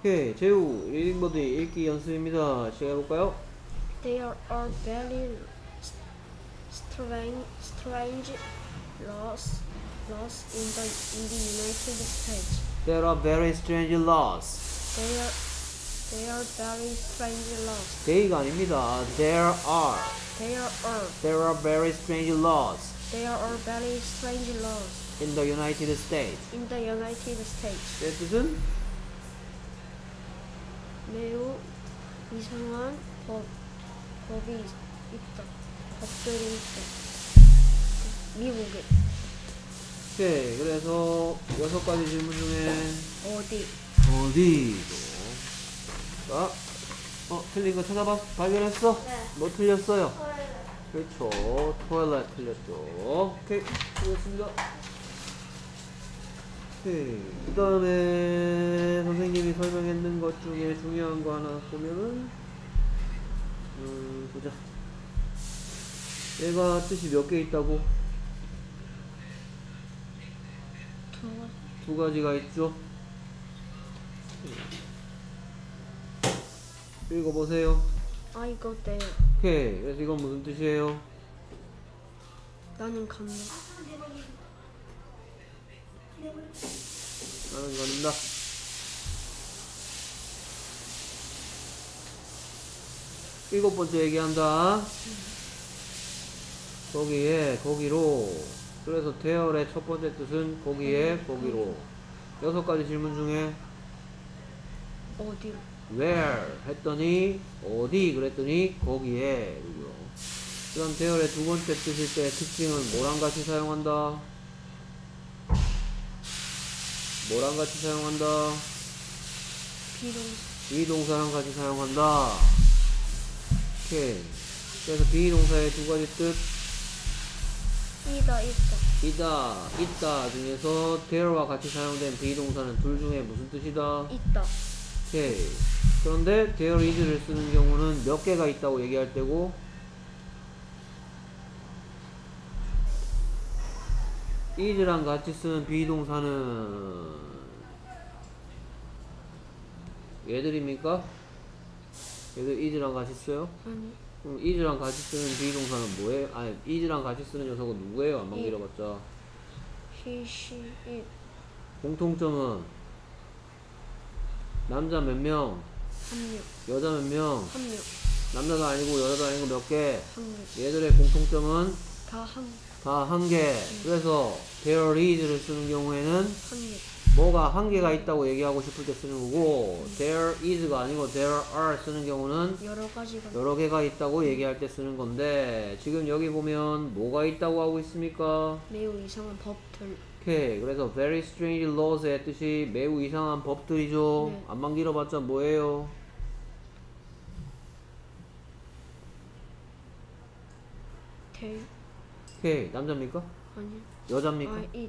오케이, 제우 리딩보드 읽기 연습입니다. 시작해볼까요? There are very strange laws in the United States. There are very strange laws. There are very strange laws. They가 아닙니다. There are. There There are very strange laws are very strange laws in the United States. in the United States. 그 뜻은 매우 이상한 법이 있다. 법들이 있다. 미국에. 오케이, 그래서 6가지 질문 중에 어디? 어디도 자, 틀린 거 찾아봐. 발견했어? 네. 뭐 틀렸어요? 그렇죠. 토일렛 틀렸죠. 오케이, 수고했습니다. 오케이, 그 다음에 선생님이 설명했는 것 중에 중요한 거 하나 보면은 보자. 얘가 뜻이 몇 개 있다고? 두 가지가 있죠. 읽어보세요. I go there. 오케이, 그래서 이건 무슨 뜻이에요? 나는 간다. 나는 간다. 일곱 번째 얘기한다. 거기로. 그래서 대열의 첫 번째 뜻은 거기로. 6가지 질문 중에 어디로? where 했더니 어디 그랬더니 거기에. 그 다음 대열의 두 번째 뜻일 때 특징은 뭐랑 같이 사용한다? 뭐랑 같이 사용한다? 비동사랑 같이 사용한다. 오케이. 그래서 비동사의 두 가지 뜻 있다 중에서 there와 같이 사용된 비동사는 둘 중에 무슨 뜻이다? 있다. 오케이. 그런데 there is를 쓰는 경우는 몇 개가 있다고 얘기할 때고 is랑 같이 쓰는 비동사는 얘들입니까? 얘들 is랑 같이 써요? 아니. 그럼 is랑 같이 쓰는 비동사는 뭐예요? 아니, is랑 같이 쓰는 녀석은 누구예요? 안만 길어봤자. He, she, it. 공통점은 남자 몇 명, 한 명. 여자 몇 명, 한 명. 남자도 아니고 여자도 아니고 몇 개. 한 명. 얘들의 공통점은 다 한 개. 그래서 there is를 쓰는 경우에는 한 명. 뭐가 한 개가 있다고 얘기하고 싶을 때 쓰는 거고 there is가 아니고 there are 쓰는 경우는 여러 개가 있다고 얘기할 때 쓰는 건데 지금 여기 보면 뭐가 있다고 하고 있습니까? 매우 이상한 법들. 오케이. 그래서 very strange laws의 뜻이 매우 이상한 법들이죠. 네. 안만 길어봤자 뭐예요? 대. 오케이. 남자입니까? 아니. 여자입니까? it.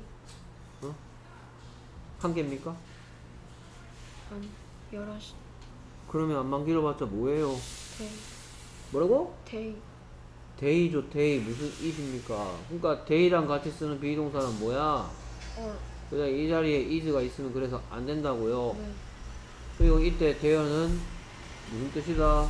한 개입니까? 아니. 여럿. 그러면 안만 길어봤자 뭐예요? 대. 뭐라고? 대. 데이죠. 데이 무슨 is입니까? 그러니까 데이랑 같이 쓰는 비동사는 뭐야? 그래서 이 자리에 is가 있으면 그래서 안 된다고요. 네. 그리고 이때 there는 무슨 뜻이다?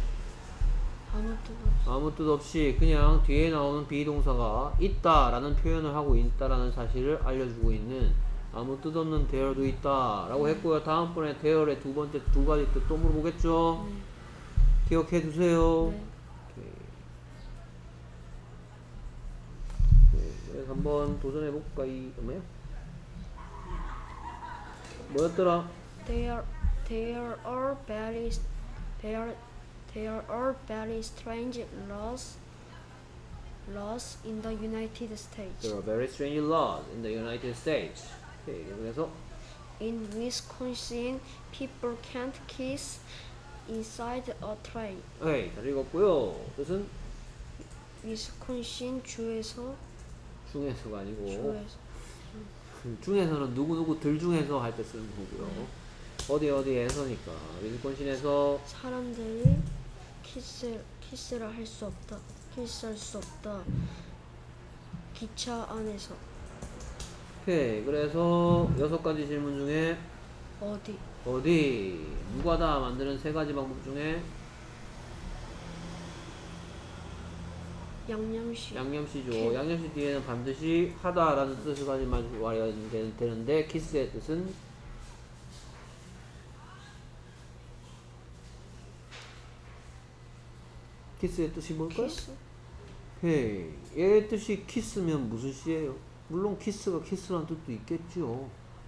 아무 뜻 없이 그냥 뒤에 나오는 비동사가 있다라는 표현을 하고 있다라는 사실을 알려주고 있는 아무 뜻 없는 there도 있다 라고 했고요. 다음번에 there의 두 번째 두 가지 뜻 또 물어보겠죠? 기억해 두세요. 네. 그래서 한번 도전해볼까? 뭐야? 뭐였더라? There are very strange laws in the United States. There are very strange laws in the United States. 오케이, 그래서 In Wisconsin, people can't kiss inside a train. 네, 잘 읽었고요. 뜻은 위스콘신 주에서 중에서가 아니고 중에서는 누구들 중에서 할 때 쓰는 거고요. 어디에서니까 위스콘신에서 사람들이 키스를 할 수 없다. 키스할 수 없다. 기차 안에서. 오케이. 그래서 6가지 질문 중에 어디? 어디 누가 다 만드는 세 가지 방법 중에 양념식. 양념시죠. 캔. 양념시 뒤에는 반드시 하다라는 뜻을 가지고 와야 되는데 키스의 뜻은 키스의 뜻이 뭘까요? 키스. 헤이, 얘의 뜻이 키스면 무슨 시예요? 물론 키스가 키스란 뜻도 있겠죠.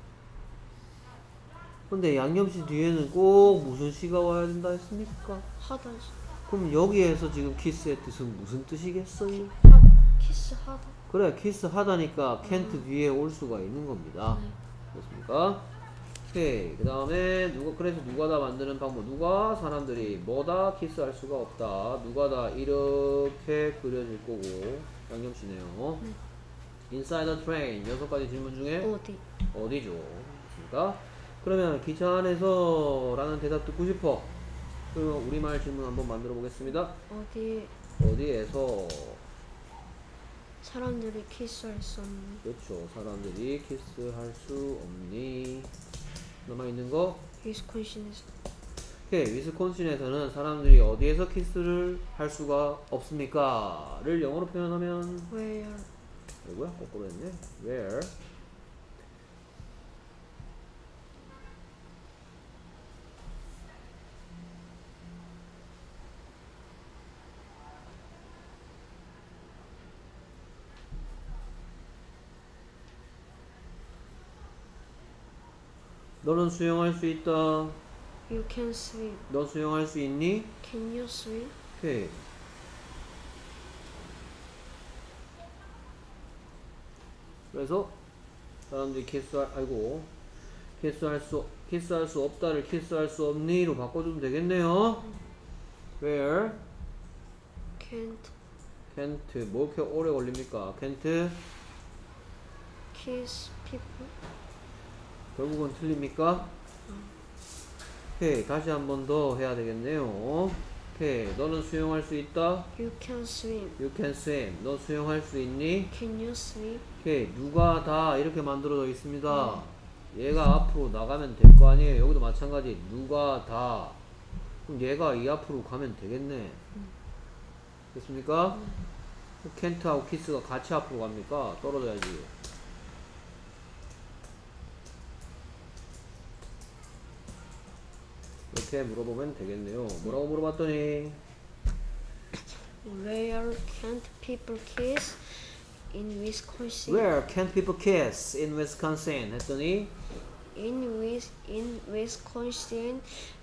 근데 양념시 뒤에는 꼭 무슨 시가 와야 된다 했습니까? 하다지. 그럼 여기에서 지금 키스의 뜻은 무슨 뜻이겠어요? 키스 하다. 그래, 키스 하다니까 캔트 뒤에 올 수가 있는 겁니다. 그렇습니까? 오케이. 그 다음에 그래서 누가 다 만드는 방법. 누가 사람들이 뭐다 키스할 수가 없다. 누가 다 이렇게 그려질 거고. 양념시네요. Inside the train. 6가지 질문 중에 어디? 어디죠? 그렇습니까? 그러면 기차 안에서 라는 대답 듣고 싶어. 그러면 우리말 질문 한번 만들어 보겠습니다. 어디 어디에서 사람들이 키스할 수 없는. 그렇죠. 사람들이 키스할 수 없니? 남아있는 거? 위스콘신에서. 오케이. 위스콘신에서는 사람들이 어디에서 키스를 할 수가 없습니까? 를 영어로 표현하면 Where? 뭐야? 거꾸로 했네. Where? 너는 수영할 수 있다. You can swim. 너 수영할 수 있니? Can you swim? 오케이. 그래서 사람들이 키스할 수 없다를 키스할 수 없니로 바꿔주면 되겠네요. Where Can't 뭐 이렇게 오래 걸립니까? can't kiss people. 결국은 틀립니까? 오케이. 다시 한 번 더 해야 되겠네요. 오케이. 너는 수영할 수 있다. You can swim. You can swim. 너 수영할 수 있니? Can you swim? 오케이. 누가 다 이렇게 만들어져 있습니다. 얘가 앞으로 나가면 될 거 아니에요. 여기도 마찬가지. 누가 다. 그럼 얘가 이 앞으로 가면 되겠네. 됐습니까? can't하고 kiss가 같이 앞으로 갑니까? 떨어져야지. 이렇게 물어보면 되겠네요. 뭐라고 물어봤더니 Where can't people kiss in Wisconsin? Where can't people kiss in Wisconsin? 했더니 In Wisconsin,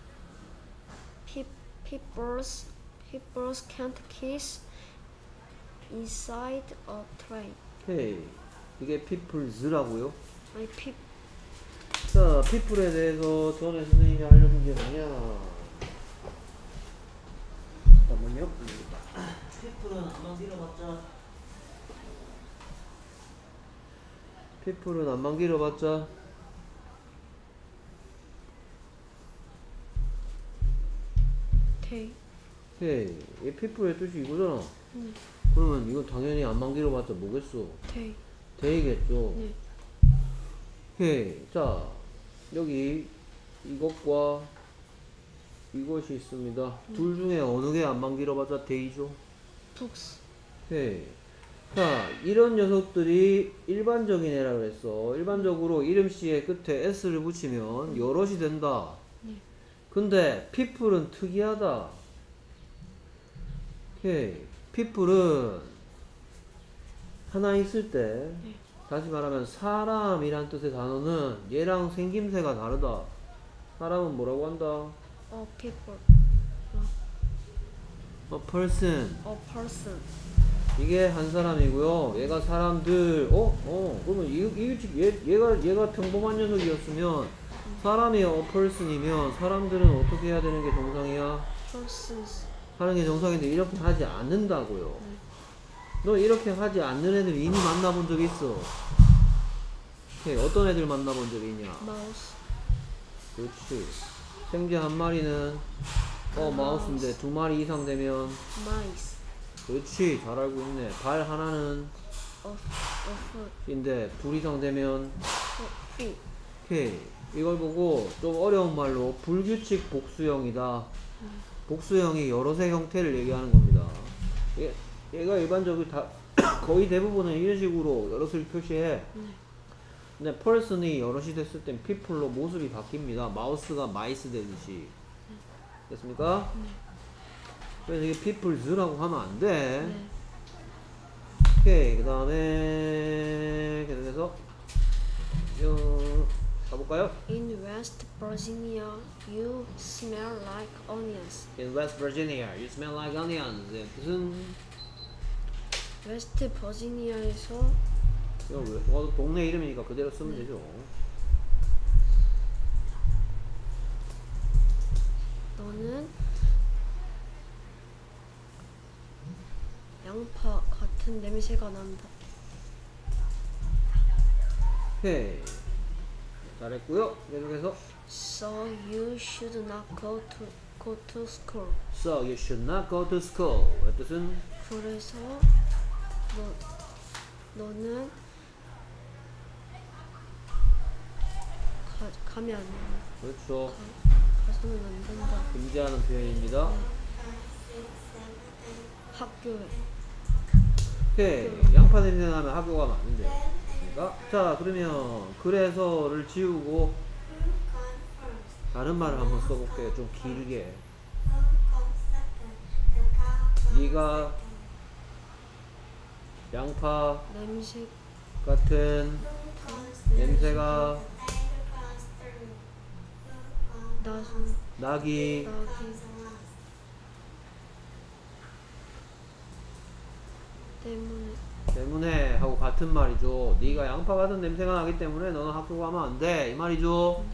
people's can't kiss inside a train. 오케이. 이게 peoples라고요. 아니 자, people에 대해서 전에 선생님이 알려준 게 뭐냐? 잠깐만요. people은 안만 길어봤자. people은 안만 길어봤자. they. 오케이. 이 people의 뜻이 이거잖아. 그러면 이건 당연히 안만 길어봤자 뭐겠어? they. 데이겠죠. 네. 오케이. 자, 여기 이것과 이것이 있습니다. 둘 중에 어느 게 안만 길어봤자 데이죠? books. 오케이. 자, 이런 녀석들이 일반적인 애라 그랬어. 일반적으로 이름씨의 끝에 s를 붙이면 여럿이 된다. 네. 근데 people은 특이하다. 오케이. people은 하나 있을 때 다시 말하면 사람이란 뜻의 단어는 얘랑 생김새가 다르다. 사람은 뭐라고 한다? A people. A person. A person. 이게 한 사람이고요. 얘가 사람들. 그러면 얘가 평범한 녀석이었으면 사람이 a person이면 사람들은 어떻게 해야 되는 게 정상이야? persons. 하는 게 정상인데 이렇게 하지 않는다고요. 너 이렇게 하지 않는 애들 이미 만나본 적 있어. 오케이. 어떤 애들 만나본 적이 있냐? mouse. 그렇지. 생쥐 한 마리는 마우스인데 두 마리 이상 되면 mice. 그렇지. 잘 알고 있네. 발 하나는 A foot. 인데 둘 이상 되면 feet. 오케이. 이걸 보고 좀 어려운 말로 불규칙 복수형이다. 복수형이 여럿의 형태를 얘기하는 겁니다. 얘가 일반적으로 다 거의 대부분은 이런 식으로 여럿을 표시해. 근데 person이 여럿이 됐을 땐 people로 모습이 바뀝니다. 마우스가 마이스 되듯이. 됐습니까? 그래서 이게 peoples라고 하면 안 돼. 오케이. 그 다음에 계속해서 가볼까요? In West Virginia, you smell like onions. In West Virginia, you smell like onions. 네, 무슨 웨스트 버지니아에서 이거 왜? 동네 이름이니까 그대로 쓰면 되죠. 너는 양파 같은 냄새가 난다. 오케이. 잘했고요. 계속해서 So you should not go to school. So you should not go to school. 의 뜻은 그래서 너는 가면 안 된다. 그렇죠. 가서는 안 된다. 금지하는 표현입니다. 학교에. 오케이. 양파 냄새 나면 학교 가면 안 된대. 자, 그러면 그래서를 지우고 다른 말을 한번 써볼게요. 좀 길게. 네가 양파 냄새 같은 냄새가 나기 때문에 하고 같은 말이죠. 네가 양파 같은 냄새가 나기 때문에 너는 학교 가면 안 돼. 이 말이죠.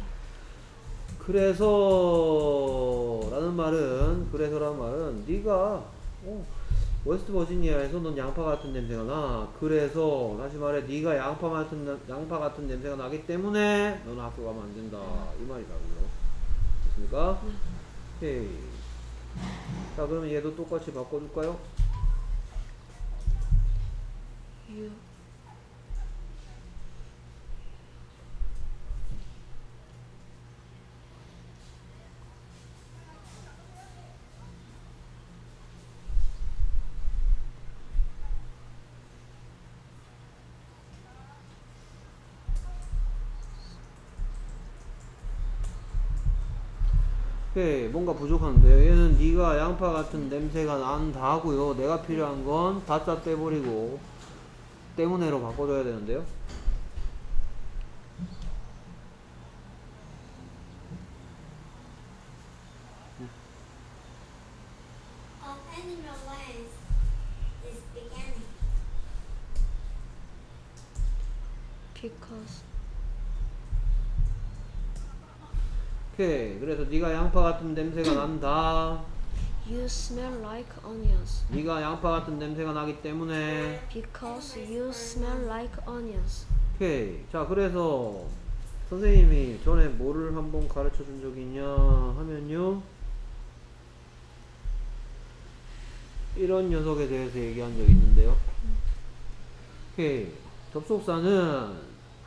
그래서라는 말은 네가 웨스트 버지니아에서 넌 양파 같은 냄새가 나. 그래서 다시 말해 네가 양파 같은 냄새가 나기 때문에 너는 학교 가면 안 된다. 이 말이라고요. 됐습니까? 오케이. 자, 그러면 얘도 똑같이 바꿔줄까요? you 오케이. 뭔가 부족한데 얘는 네가 양파 같은 냄새가 난다 하고요. 내가 필요한 건 다짜 떼버리고 때문에로 바꿔줘야 되는데요. Animal life is beginning. because 오케이. 그래서 네가 양파 같은 냄새가 난다. you smell like onions. 네가 양파 같은 냄새가 나기 때문에. Because you smell like onions. 오케이. 자, 그래서 선생님이 전에 뭐를 한번 가르쳐 준 적이 있냐 하면요, 이런 녀석에 대해서 얘기한 적이 있는데요. 오케이. 접속사는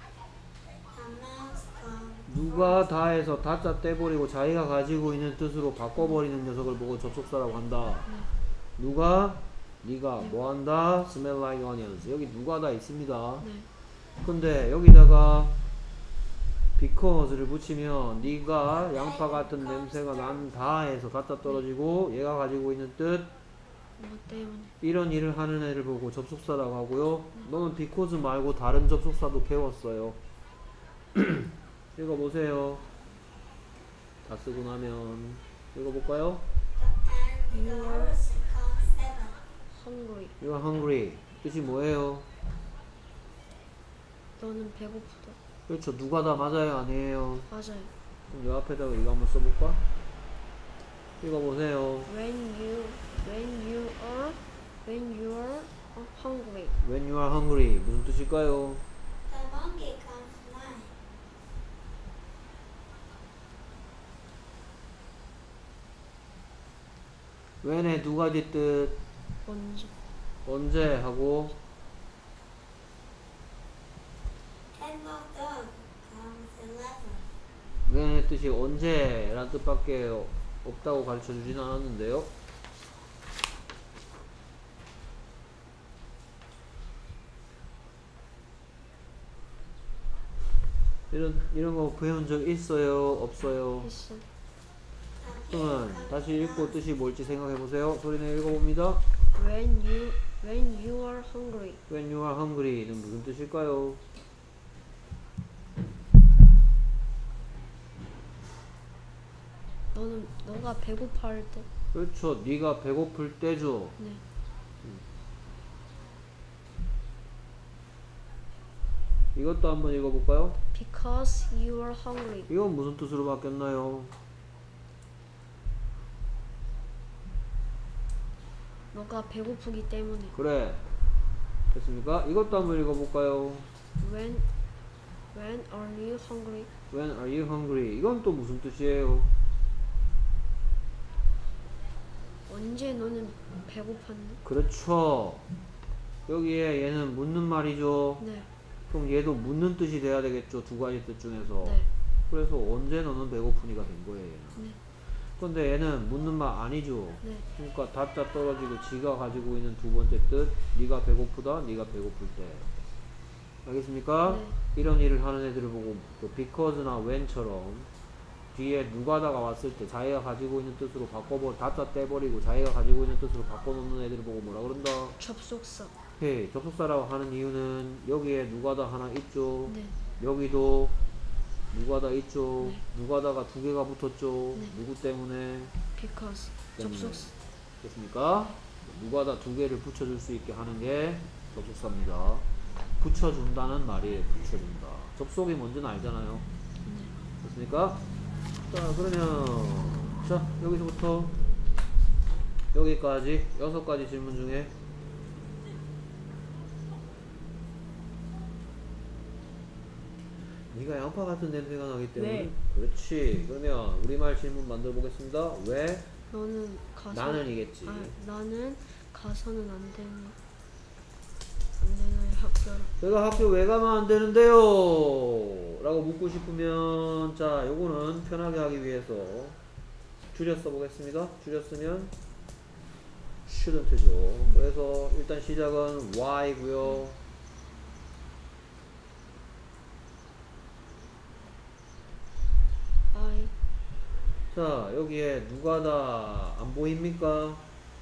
누가 다해서 다짜 떼버리고 자기가 가지고 있는 뜻으로 바꿔버리는 녀석을 보고 접속사라고 한다. 누가? 네가 뭐한다? Smell like onions. 여기 누가 다 있습니다. 근데 여기다가 because를 붙이면 네가 양파 같은 냄새가 난다 해서 다짜 떨어지고 얘가 가지고 있는 뜻 뭐 때문에? 이런 일을 하는 애를 보고 접속사라고 하고요. 너는 because 말고 다른 접속사도 배웠어요. 읽어보세요. 다 쓰고 나면 읽어볼까요? You are hungry. You are hungry. 뜻이 뭐예요? 너는 배고프다. 그렇죠. 누가 다 맞아요? 아니에요? 맞아요. 그럼 요 앞에다가 이거 한번 써볼까? 읽어보세요. When you are hungry. When you are hungry. 무슨 뜻일까요? The monkey comes flying. when의 두 가지 뜻. 언제? 언제 하고 And the dog comes 11. 뜻이 언제 라는 뜻밖에 없다고 가르쳐 주진 않았는데요. 이런 거 배운 적 있어요? 없어요? 있어. 그러면 다시 읽고 뜻이 뭘지 생각해 보세요. 소리내 읽어봅니다. When you are hungry. When you are hungry는 무슨 뜻일까요? 너가 배고파할 때. 그렇죠. 네가 배고플 때죠. 네. 이것도 한번 읽어볼까요? Because you are hungry. 이건 무슨 뜻으로 바뀌었나요? 너가 배고프기 때문에. 그래. 됐습니까? 이것도 한번 읽어볼까요? When are you hungry? When are you hungry? 이건 또 무슨 뜻이에요? 언제 너는 배고팠니? 그렇죠. 여기에 얘는 묻는 말이죠. 네. 그럼 얘도 묻는 뜻이 돼야 되겠죠. 두 가지 뜻 중에서. 네. 그래서 언제 너는 배고프니가 된 거예요. 얘는. 네. 근데 얘는 묻는 말 아니죠. 네. 그러니까 다짜 떨어지고 지가 가지고 있는 두 번째 뜻, 네가 배고프다, 네가 배고플 때. 알겠습니까? 네. 이런 일을 하는 애들을 보고 또 because나 when처럼 뒤에 누가다가 왔을 때 자기가 가지고 있는 뜻으로 다짜 떼버리고 자기가 가지고 있는 뜻으로 바꿔놓는 애들을 보고 뭐라 그런다? 접속사. 네, 접속사라고 하는 이유는 여기에 누가다 하나 있죠. 네. 여기도 누가다 있죠. 네. 누가다가 두 개가 붙었죠. 네. 누구 때문에? Because. 때문에. 접속사. 됐습니까? 누가다 두 개를 붙여줄 수 있게 하는 게 접속사입니다. 붙여준다는 말이에요. 붙여준다. 접속이 뭔지는 알잖아요. 네. 됐습니까? 자, 그러면 자, 여기서부터 여기까지 6가지 질문 중에 네가 양파 같은 냄새가 나기 때문에 왜? 그렇지. 그러면 우리말 질문 만들어 보겠습니다. 왜? 너는 가서. 나는이겠지. 나는 가서는 안 되나요 학교를. 내가 학교 왜 가면 안 되는데요? 라고 묻고 싶으면 자, 요거는 편하게 하기 위해서 줄여 써보겠습니다. 줄였으면 shouldn't죠. 그래서 일단 시작은 why고요. I. 자, 여기에 누가다 안 보입니까?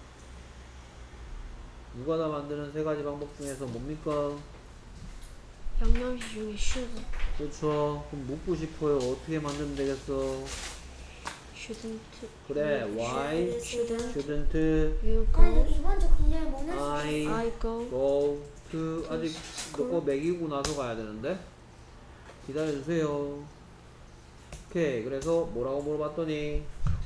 누가다 만드는 세 가지 방법 중에서 뭡니까? 양념시 중에 should. 그렇죠. 그럼 묻고 싶어요. 어떻게 만들면 되겠어? shouldn't. 그래, why shouldn't shouldn't you 아니 go? 이번 주 공략 못 했어. I go. go to 아직 너거 먹이고 나서 가야 되는데 기다려주세요. 오케이. 그래서 뭐라고 물어봤더니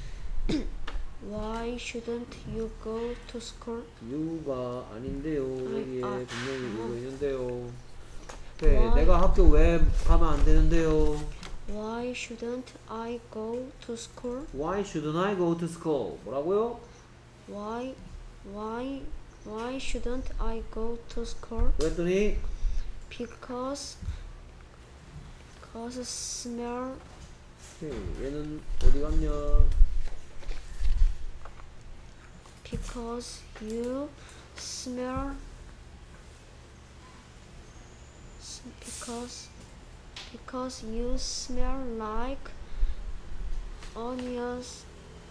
Why shouldn't you go to school? you가 아닌데요. 여기에 분명히 이거 있는데요. 오케이. Why? 내가 학교 왜 가면 안 되는데요? Why shouldn't I go to school? Why shouldn't I go to school? 뭐라고요? Why shouldn't I go to school? 그랬더니 Because smell. 오케이. 얘는 어디 갔냐? Because you smell. Because you smell like onions.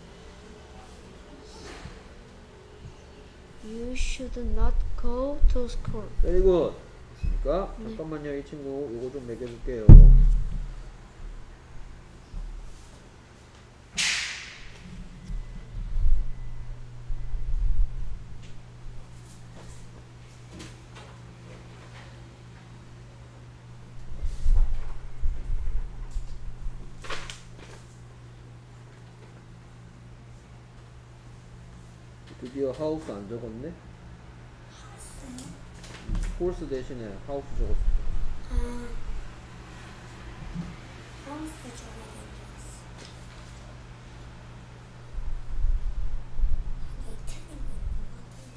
You should not go to school. Very good. 됐습니까? 네. 잠깐만요. 이 친구 요거 좀 매겨줄게요. 드디어 하우스 안 적었네? 홀스 대신에 하우스 적었어. 아, 하우스 적어야 되겠어. 이게 틀린 거 있는 것 같은데.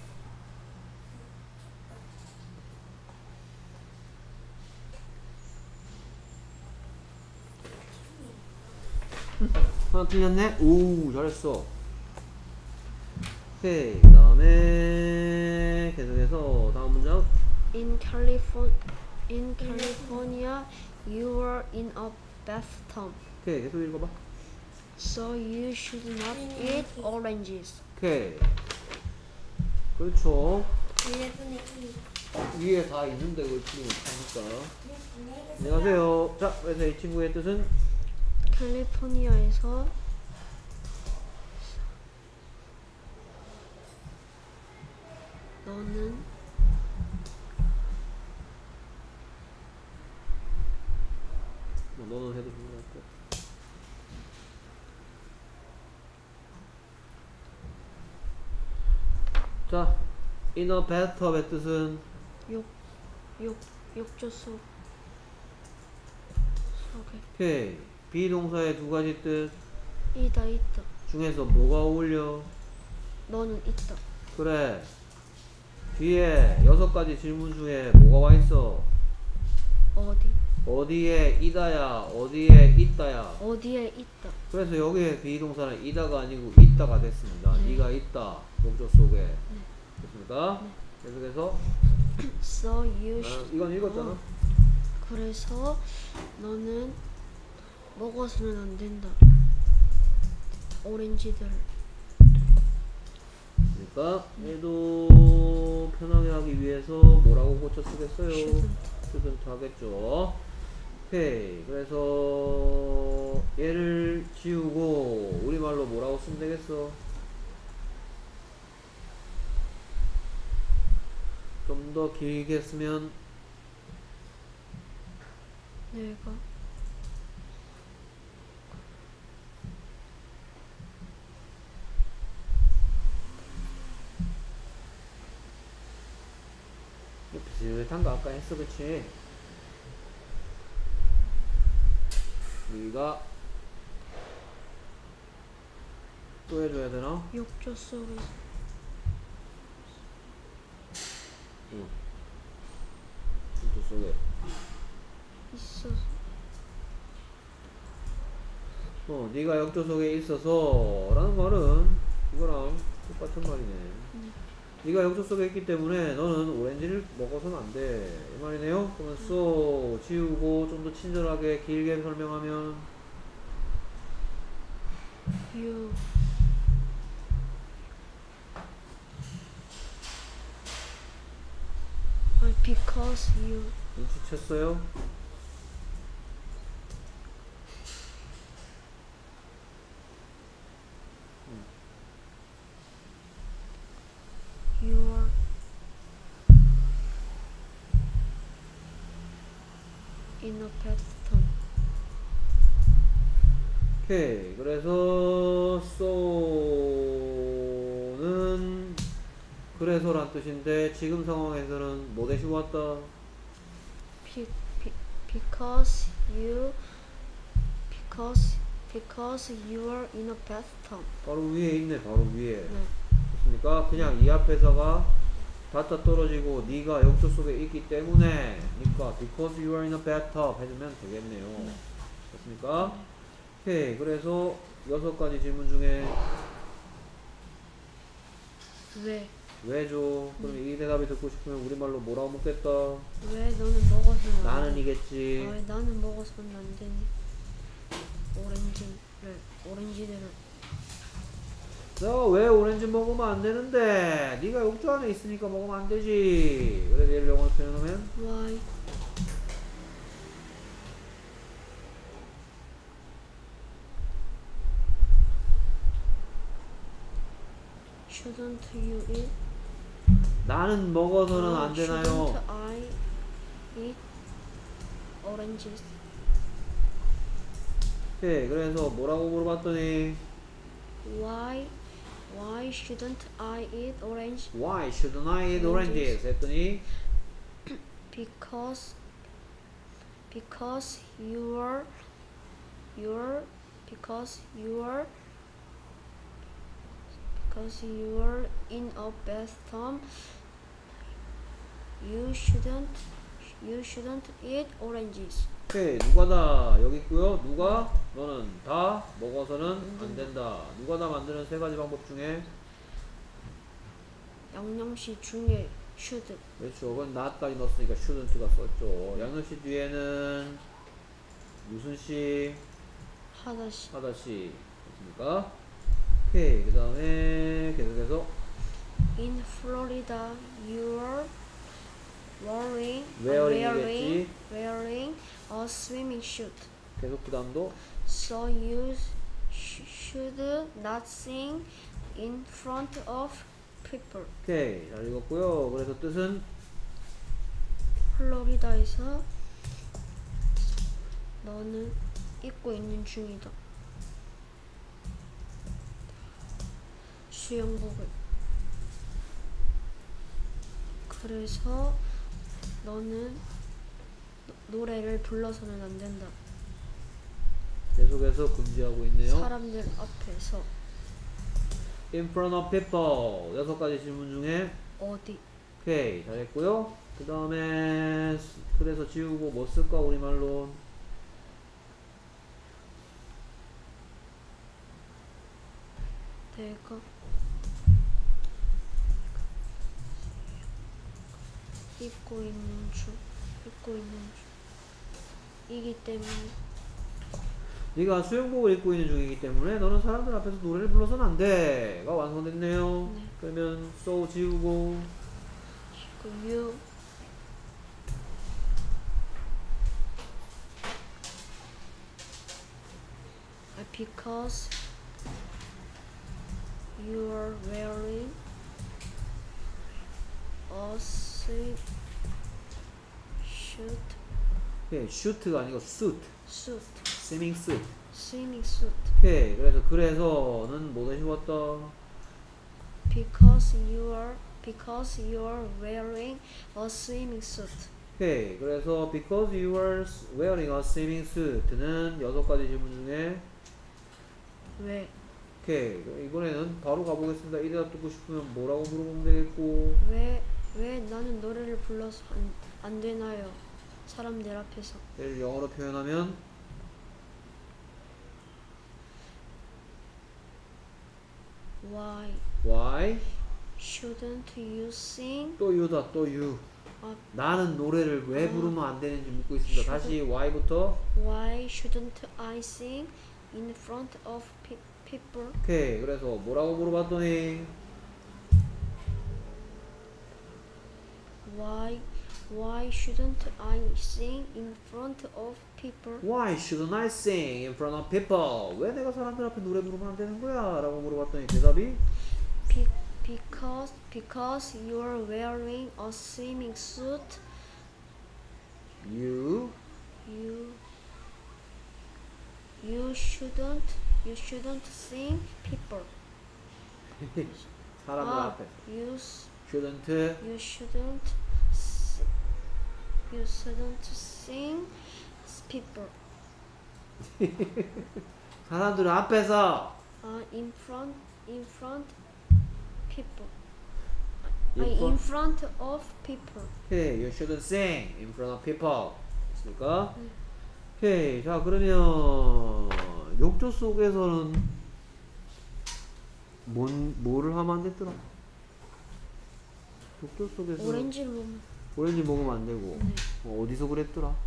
하나 틀렸네? 오, 잘했어. 오케이. 그 다음에 계속해서 다음 문장. In California, you were in a bathtub, 오케이. 계속 읽어봐. so you should not eat oranges. 오케이. 그렇죠. 1분의 2. 위에 다 있는데 그걸 풀리면 못하니까. 안녕히 계세요. 안녕하세요. 자, 그래서 이 친구의 뜻은 캘리포니아에서 너는 뭐 너는 해도 좋은 것 같고. 자, in a bathtub의 뜻은 욕조 속에 오케이. 비동사의 두 가지 뜻 있다 중에서 뭐가 어울려? 너는 있다. 그래. 뒤에 6가지 질문 중에 뭐가 와 있어? 어디? 어디에 이다야, 어디에 있다야. 어디에 있다. 그래서 여기에 비동사는 이다가 아니고 있다가 됐습니다. 네가 있다. 욕조 속에. 됐습니까? 계속해서 So you should. 이건 읽었잖아. 그래서 너는 먹어서는 안 된다. 오렌지들. 그러니까 얘도 편하게 하기 위해서 뭐라고 고쳐 쓰겠어요? shouldn't. shouldn't 하겠죠. 오케이. 그래서 얘를 지우고 우리말로 뭐라고 쓰면 되겠어? 좀 더 길게 쓰면 내가 비슷한 거 아까 했어, 그치? 우리가 또 해줘야 되나? 욕조 속에 응. 욕조 속에. 있어. 네가 욕조 속에 있어서 라는 말은 이거랑 똑같은 말이네. 네가 욕조 속에 있기 때문에 너는 오렌지를 먹어서는 안 돼. 이 말이네요. 그러면 so 지우고 좀 더 친절하게 길게 설명하면 You because you 눈치챘어요? you are in a bathtub. 오케이. 그래서 so는 그래서란 뜻인데 지금 상황에서는 뭐 대신 왔다? Because you are in a bathtub. 바로 위에 있네. 바로 위에. 네. 됐습니까? 그냥 이 앞에서가 닿다 떨어지고 네가 욕조 속에 있기 때문에 니까 because you are in a bathtub 해주면 되겠네요. 됐습니까? 오케이. 그래서 6가지 질문 중에 왜 줘? 그럼 이 대답이 듣고 싶으면 우리말로 뭐라고 묻겠다? 왜 너는 먹어서는 나는 이겠지. 왜 나는 먹어서는 안 되니? 오렌지들을 너 왜 오렌지 먹으면 안 되는데? 네가 욕조 안에 있으니까 먹으면 안 되지. 그래서 얘를 영어로 표현하면 Why shouldn't you eat? 나는 먹어서는 안 되나요? Shouldn't I eat oranges? 오케이. 그래서 뭐라고 물어봤더니 Why shouldn't I eat orange? Why shouldn't I eat oranges? 했더니 Because you're in a bathtub. You shouldn't You shouldn't eat oranges. 오케이. 누가 다 여기 있고요. 누가 너는 다 먹어서는 안 된다. 누가 다 만드는 세 가지 방법 중에 양념시 중에 should. 그렇죠. 그건 not까지 넣었으니까 shouldn't가 썼죠. 양념시 뒤에는 무슨 시? 하다시. 하다시. 됐습니까? 오케이. 그 다음에 계속해서 In Florida, you're wearing이겠지. wearing a swimming suit. 계속 그 다음도 So you should not sing in front of people. 오케이. 잘 읽었고요. 그래서 뜻은 플로리다에서 너는 입고 있는 중이다. 수영복을. 그래서 너는 노래를 불러서는 안 된다. 계속해서 금지하고 있네요. 사람들 앞에서. In front of people. 6가지 질문 중에 어디? 오케이. 잘했고요. 그 다음에 그래서 지우고 뭐 쓸까 우리말로? 내가 입고 있는 중이기 때문에 네가 수영복을 입고 있는 중이기 때문에 너는 사람들 앞에서 노래를 불러서는 안 돼가 완성됐네요. 네. 그러면 so 지우고 그 you because you are wearing a suit 오케이. shoot가 아니고 suit. suit swimming suit. swimming suit 오케이. 그래서는 뭐 대신왔다? because you are wearing a swimming suit. 오케이. 그래서 because you are wearing a swimming suit는 6가지 질문 중에 왜 오케이. 이번에는 바로 가보겠습니다. 이 대답 듣고 싶으면 뭐라고 물어보면 되겠고 왜 나는 노래를 불러서 안 되나요? 사람들 앞에서. 얘를 영어로 표현하면 why shouldn't you sing? 또 you다 또 you 아, 나는 노래를 왜 부르면 안 되는지 묻고 있습니다. 다시 why부터 why shouldn't I sing in front of people? 오케이. 그래서 뭐라고 물어봤더니 Why shouldn't I sing in front of people? Why shouldn't I sing in front of people? 왜 내가 사람들 앞에 노래 부르면 안 되는 거야? 라고 물어봤더니 대답이 Because you're wearing a swimming suit. You shouldn't sing people. 사람들 앞에 You shouldn't shouldn't sing people. 사람들 앞에서 In front people. In In front of people. Okay, you shouldn't sing in front of people. 됐습니까? 오케이. 자, 그러면 욕조 속에서는 뭐를 하면 안 됐더라? 욕조 속에서 오렌지를 먹으면 오렌지 먹으면 안 되고 어디서 그랬더라?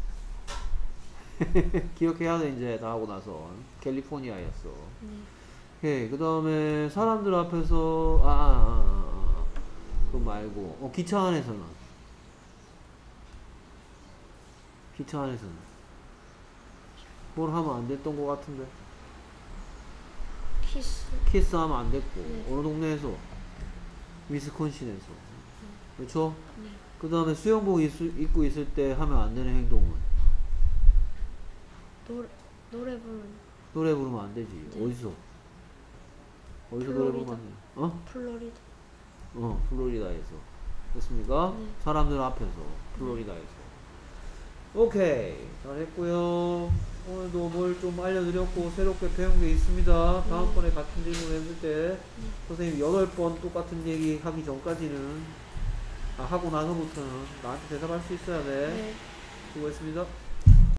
기억해야 돼. 이제 다 하고 나서 캘리포니아였어. 오케이. 그 다음에 사람들 앞에서 그거 말고 기차 안에서는 뭘 하면 안 됐던 것 같은데 키스하면 안 됐고 어느 동네에서 위스콘신에서 그렇죠? 그 다음에 수영복 입고 있을 때 하면 안 되는 행동은 노래 부르면 안 되지. 어디서 노래 부르면 안 돼? 플로리다. 플로리다에서. 됐습니까? 사람들 앞에서 플로리다에서. 오케이. 잘했고요. 오늘도 뭘 좀 알려드렸고 새롭게 배운 게 있습니다. 다음번에 같은 질문 했을 때 선생님 8번 똑같은 얘기 하기 전까지는 하고 나서부터는 나한테 대답할 수 있어야 돼. 네. 수고했습니다.